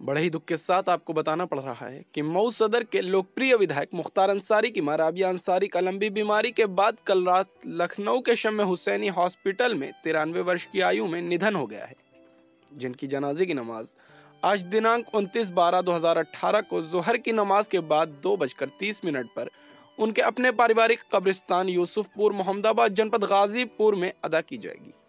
बड़े ही दुख के साथ आपको बताना पड़ रहा है कि मऊ सदर के लोकप्रिय विधायक मुख्तार अंसारी की मां राबिया अंसारी का लंबी बीमारी के बाद कल रात लखनऊ के शम्य हुसैनी हॉस्पिटल में 93 वर्ष की आयु में निधन हो गया है, जिनकी जनाजे की नमाज आज दिनांक 29/12/2018 को जोहर की नमाज के बाद 2:30 पर उनके अपने पारिवारिक कब्रिस्तान यूसुफपुर मोहम्मदाबाद जनपद गाजीपुर में अदा की जाएगी।